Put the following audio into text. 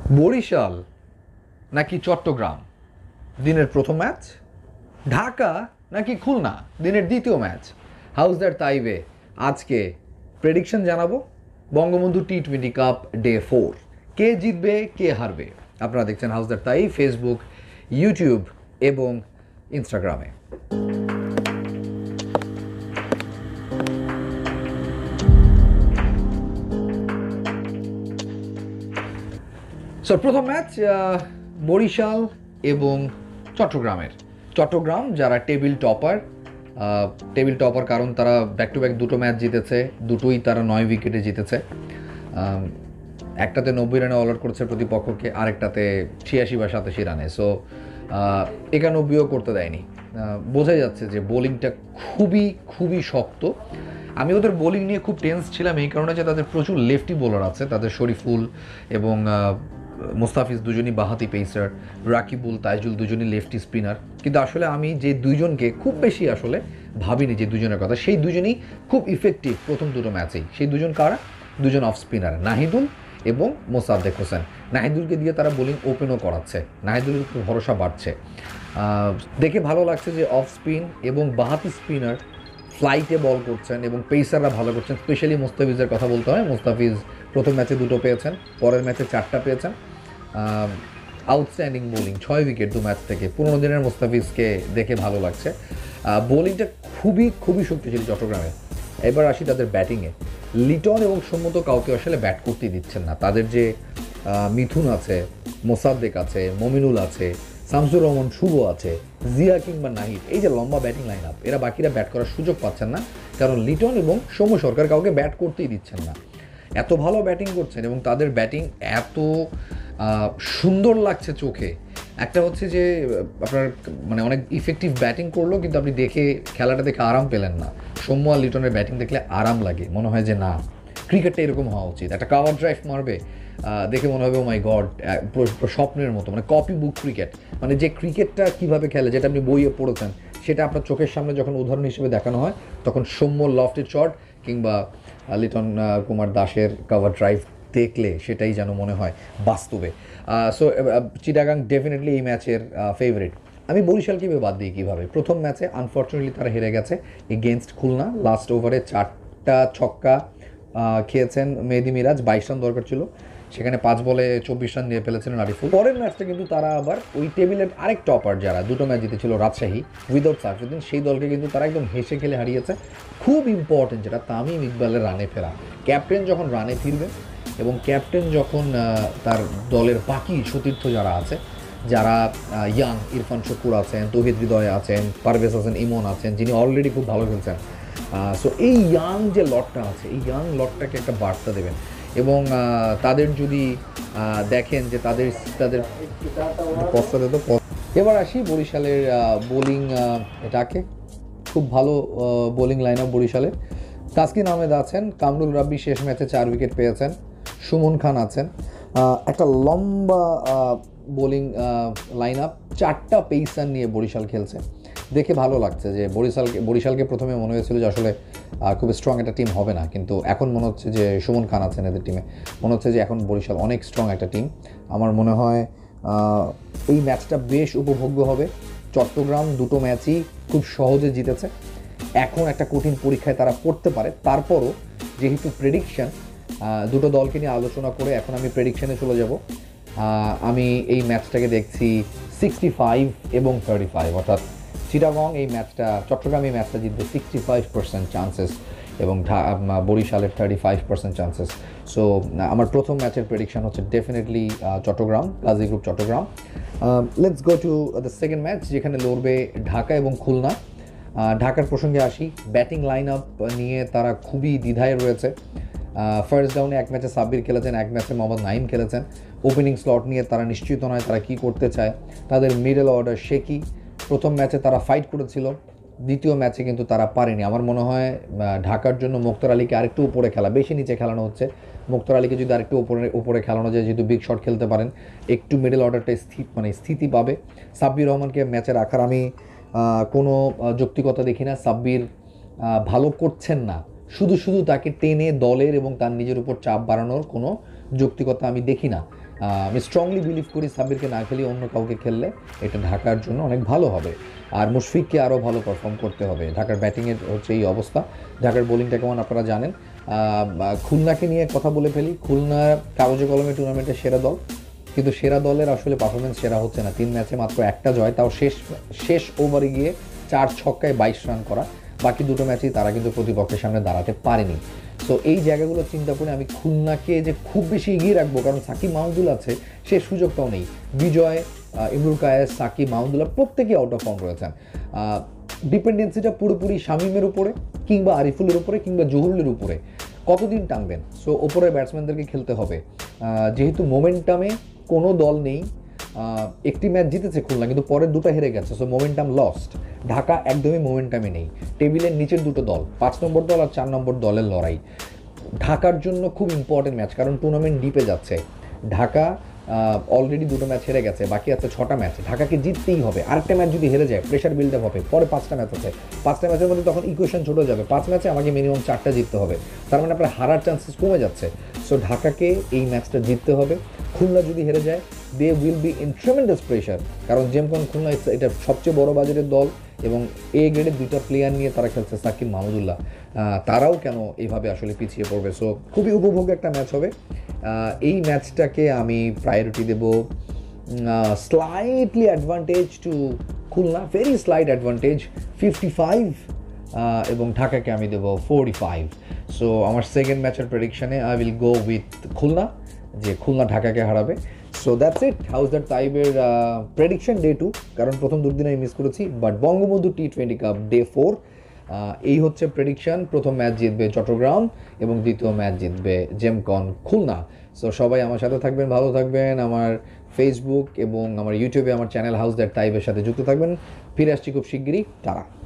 বরিশাল নাকি চট্টগ্রাম দিনের প্রথম ম্যাচ, ঢাকা নাকি খুলনা দিনের দ্বিতীয় ম্যাচ, হাউস দ্যাট তাইবে আজকে প্রেডিকশন জানাবো। বঙ্গবন্ধু টি-20 কাপ ডে 4 কে জিতবে কে হারবে। আপনারা দেখছেন হাউস দ্যাট তাই ফেসবুক, ইউটিউব এবং ইনস্টাগ্রামে। সো প্রথম ম্যাচ বরিশাল এবং চট্টগ্রাম যারা টেবিল টপার কারণ তারা ব্যাক টু ব্যাক দুটো ম্যাচ জিতেছে, দুটোই তারা 9 উইকেটে জিতেছে। একটাতে 90 রানে অল আউট করেছে প্রতিপক্ষকে, আরেকটাতে 86 বা 87 রানে। সো 91ও করতে দেয়নি। বোঝাই যাচ্ছে যে বোলিংটা খুবই শক্ত। আমি ওদের বোলিং নিয়ে খুব টেন্স ছিলাম এই কারণে যে তাদের প্রচুর লেফটি বোলার আছে। তাদের শরীফুল এবং মুস্তাফিজ দুজনই বাঁহাতি পেসার, রাকিবুল, তাইজুল দুজনই লেফটি স্পিনার। কিন্তু আসলে আমি যে দুইজনকে খুব বেশি আসলে ভাবিনি যে দুজনের কথা, সেই দুজনই খুব ইফেক্টিভ প্রথম দুটো ম্যাচেই। সেই দুজন কারা? দুজন অফ স্পিনার, নাহিদুল এবং মোসাদ্দেক হোসেন। নাহিদুলকে দিয়ে তারা বোলিং ওপেনও করাচ্ছে, নাহিদুলের একটু ভরসা বাড়ছে। দেখে ভালো লাগছে যে অফ স্পিন এবং বাঁহাতি স্পিনার ফ্লাইটে বল করছেন এবং পেসাররা ভালো করছেন। স্পেশালি মুস্তাফিজের কথা বলতে হয়। মুস্তাফিজ প্রথম ম্যাচে 2টো পেয়েছেন, পরের ম্যাচে 4টা পেয়েছেন। আউটস্ট্যান্ডিং বোলিং, 6 উইকেট 2 ম্যাচ থেকে। 15 দিনের মুস্তাফিজকে দেখে ভালো লাগছে। বোলিংটা খুবই শক্তিশালী চট্টগ্রামে। এবার আসি তাদের ব্যাটিংয়ে। লিটন এবং সৌম্য কাউকে আসলে ব্যাট করতেই দিচ্ছেন না। তাদের যে মিথুন আছে, মোসাদ্দেক আছে, মমিনুল আছে, শামসুর রহমান শুভ আছে, জিয়া কিংবা নাহিদ, এই যে লম্বা ব্যাটিং লাইন আপ, এরা বাকিরা ব্যাট করার সুযোগ পাচ্ছেন না কারণ লিটন এবং সৌম্য সরকার কাউকে ব্যাট করতেই দিচ্ছেন না। এত ভালো ব্যাটিং করছেন এবং তাদের ব্যাটিং এত সুন্দর লাগছে চোখে। একটা হচ্ছে যে আপনার মানে অনেক ইফেক্টিভ ব্যাটিং করলো কিন্তু আপনি খেলাটা দেখে আরাম পেলেন না। সৌম্য আর লিটনের ব্যাটিং দেখলে আরাম লাগে, মনে হয় যে না, ক্রিকেটটা এরকম হওয়া উচিত। একটা কাভার ড্রাইভ মারবে, দেখে মনে হবে ও মাই গড, স্বপ্নের মতো, মানে কপি বুক ক্রিকেট। মানে যে ক্রিকেটটা কীভাবে খেলে, যেটা আপনি বইয়ে পড়েছেন, সেটা আপনার চোখের সামনে যখন উদাহরণ হিসেবে দেখানো হয়, তখন সৌম্য লফটেড শট কিংবা লিটন কুমার দাসের কাভার ড্রাইভ দেখলে সেটাই যেন মনে হয় বাস্তবে। সো চিটাগাং ডেফিনেটলি এই ম্যাচের ফেভারিট। আমি বরিশালকে বাদ দিই কীভাবে। প্রথম ম্যাচে আনফর্চুনেটলি তারা হেরে গেছে এগেনস্ট খুলনা। লাস্ট ওভারে 4টা ছক্কা খেয়েছেন মেহেদি মিরাজ, 22 রান দরকার ছিল, সেখানে 5 বলে 24 রান নিয়ে ফেলেছিলেন আরিফুল। পরের ম্যাচটা কিন্তু তারা আবার ওই টেবিলের আরেক টপার যারা 2টো ম্যাচ জিতেছিল রাজশাহী উইদাউট সার্ফুদ্দিন, সেই দলকে কিন্তু তারা একদম হেসে খেলে হারিয়েছে। খুব ইম্পর্টেন্ট যেটা তামিম ইকবালের রানে ফেরা। ক্যাপ্টেন যখন রানে ফিরবে এবং ক্যাপ্টেন যখন তার দলের বাকি সতীর্থ যারা আছে, যারা ইয়াং, ইরফান শকুর আছেন, তৌহিদ হৃদয় আছেন, পারভেজ হাসান ইমন আছেন, যিনি অলরেডি খুব ভালো খেলছেন। সো এই ইয়াং যে লটটা আছে, এই ইয়াং লটটাকে একটা বার্তা দেবেন এবং তাদের যদি দেখেন যে তাদের এবার আসি বরিশালের বোলিং এটাকে খুব ভালো বোলিং লাইন আপ বরিশালের। তাসকিন আহমেদ আছেন, কামরুল রাব্বি শেষ ম্যাচে 4 উইকেট পেয়েছেন, সুমন খান আছেন। একটা লম্বা বোলিং লাইন আপ, 4টা পেসার নিয়ে বরিশাল খেলছে। দেখে ভালো লাগছে যে বরিশালকে প্রথমে মনে হয়েছিল যে আসলে খুব স্ট্রং একটা টিম হবে না, কিন্তু এখন মনে হচ্ছে যে সুমন খান আছেন এদের টিমে, মনে হচ্ছে যে এখন বরিশাল অনেক স্ট্রং একটা টিম। আমার মনে হয় এই ম্যাচটা বেশ উপভোগ্য হবে। চট্টগ্রাম 2টো ম্যাচই খুব সহজে জিতেছে। এখন একটা কঠিন পরীক্ষায় তারা পড়তে পারে। তারপরও যেহেতু প্রেডিকশন, দুটো দলকে নিয়ে আলোচনা করে এখন আমি প্রেডিকশনে চলে যাব। আমি এই ম্যাচটাকে দেখছি 65 এবং 35, অর্থাৎ চিটাগং চট্টগ্রাম এই ম্যাচটা জিতবে 65% চান্সেস এবং বরিশালের 35% চান্সেস। সো আমার প্রথম ম্যাচের প্রেডিকশন হচ্ছে definitely Chattogram, Gazi group Chattogram. Let's go to the second match, যেখানে লড়বে ঢাকা এবং খুলনা। ঢাকার প্রসঙ্গে আসি। ব্যাটিং লাইন আপ নিয়ে তারা খুবই দ্বিধায় রয়েছে। ফার্স্ট ডাউনে এক ম্যাচে সাব্বির খেলেছেন, এক ম্যাচে মোহাম্মদ নাইম খেলেছেন। ওপেনিং স্লট নিয়ে তারা নিশ্চিত নয় তারা কী করতে চায়। তাদের মিডল অর্ডার শেকি। প্রথম ম্যাচে তারা ফাইট করেছিল, দ্বিতীয় ম্যাচে কিন্তু তারা পারেনি। আমার মনে হয় ঢাকার জন্য মুক্তার আলীকে আরেকটু উপরে খেলা, বেশি নিচে খেলানো হচ্ছে। মুক্তার আলীকে যদি আরেকটু উপরে খেলানো যায়, যেহেতু বিগ শট খেলতে পারেন, একটু মিডল অর্ডারটা স্থিতি পাবে। সাব্বির রহমানকে ম্যাচে রাখার আমি কোনো যৌক্তিকতা দেখি না। সাব্বির ভালো করছেন না, শুধু তাকে টেনে দলের এবং তার নিজের উপর চাপ বাড়ানোর কোনো যৌক্তিকতা আমি দেখি না। আমি স্ট্রংলি বিলিভ করি সাব্বিরকে না খেলিয়ে অন্য কাউকে খেললে এটা ঢাকার জন্য অনেক ভালো হবে। আর মুশফিককে আরও ভালো পারফর্ম করতে হবে। ঢাকার ব্যাটিংয়ের হচ্ছে এই অবস্থা, ঢাকার বোলিংটা কেমন আপনারা জানেন। খুলনাকে নিয়ে কথা বলে ফেলি, খুলনা কাগজে কলমে টুর্নামেন্টের সেরা দল, কিন্তু সেরা দলের আসলে পারফরমেন্স সেরা হচ্ছে না। 3 ম্যাচে মাত্র একটা জয়, তাও শেষ ওভারে গিয়ে 4 ছক্কায় 22 রান করা। বাকি দুটো ম্যাচেই তারা কিন্তু প্রতিপক্ষের সামনে দাঁড়াতে পারেনি। সো এই জায়গাগুলো চিন্তা করে আমি খুলনাকে যে খুব বেশি এগিয়ে রাখবো, কারণ সাকিব মাহমুদুল আছে, সে সুযোগটাও নেই। বিজয়, ইমরুল কায়েস, সাকিব মাহমুদুল্লাহ প্রত্যেকেই আউট অফ ফর্ম রয়েছেন। ডিপেন্ডেন্সিটা পুরোপুরি শামীমের উপরে কিংবা আরিফুলের উপরে কিংবা জহুরুলের উপরে, কতদিন টানবেন। সো ওপরে ব্যাটসম্যানদেরকে খেলতে হবে। যেহেতু মোমেন্টামে কোনো দল নেই, একটি ম্যাচ জিতেছে খুলনা কিন্তু পরের দুটো হেরে গেছে, সো মোমেন্টাম লস্ট। ঢাকা একদমই মোমেন্টামে নেই। টেবিলের নিচের দুটো দল, 5 নম্বর দল আর 4 নম্বর দলের লড়াই ঢাকার জন্য খুব ইম্পর্টেন্ট ম্যাচ, কারণ টুর্নামেন্ট ডিপে যাচ্ছে। ঢাকা অলরেডি দুটো ম্যাচ হেরে গেছে, বাকি আছে 6টা ম্যাচ। ঢাকাকে জিততেই হবে। আরেকটা ম্যাচ যদি হেরে যায় প্রেশার বিল্ড আপ হবে। পরে 5টা ম্যাচ আছে, 5টা ম্যাচের মধ্যে তখন ইকুয়েশন ছোট যাবে। 5 ম্যাচে আমাকে মিনিমাম 4টা জিততে হবে, তার মানে আপনার হারার চান্সেস কমে যাচ্ছে। সো ঢাকাকে এই ম্যাচটা জিততে হবে। খুলনা যদি হেরে যায় they will be in tremendous pressure, কারণ জেমকন খুলনা এটা সবচেয়ে বড় বাজারের দল এবং এ গ্রেডের 2টা প্লেয়ার নিয়ে তারা খেলছে, সাকিব মাহমুদুল্লাহ। তারাও কেন এইভাবে আসলে পিছিয়ে পড়বে। সো খুবই উপভোগ্য একটা ম্যাচ হবে। এই ম্যাচটাকে আমি প্রায়োরিটি দেব slightly advantage to Khulna, very slight advantage 55, এবং ঢাকাকে আমি দেবো 45। সো আমার সেকেন্ড ম্যাচের প্রেডিকশানে I will go with Khulna, যে খুলনা ঢাকাকে হারাবে। So that's it. How's that তাইবের প্রেডিকশন ডে 2, কারণ প্রথম দুদিন আমি মিস করেছি, বাট বঙ্গবন্ধু টি20 কাপ ডে 4 এই হচ্ছে প্রেডিকশন। প্রথম ম্যাচ জিতবে চট্টগ্রাম এবং দ্বিতীয় ম্যাচ জিতবে জেমকন খুলনা। সো সবাই আমার সাথে থাকবেন, ভালো থাকবেন। আমার ফেসবুক এবং আমার ইউটিউবে আমার চ্যানেল হাউস দ্যাট তাইবের সাথে যুক্ত থাকবেন। ফিরে আসছি খুব শিগগিরই। টাটা।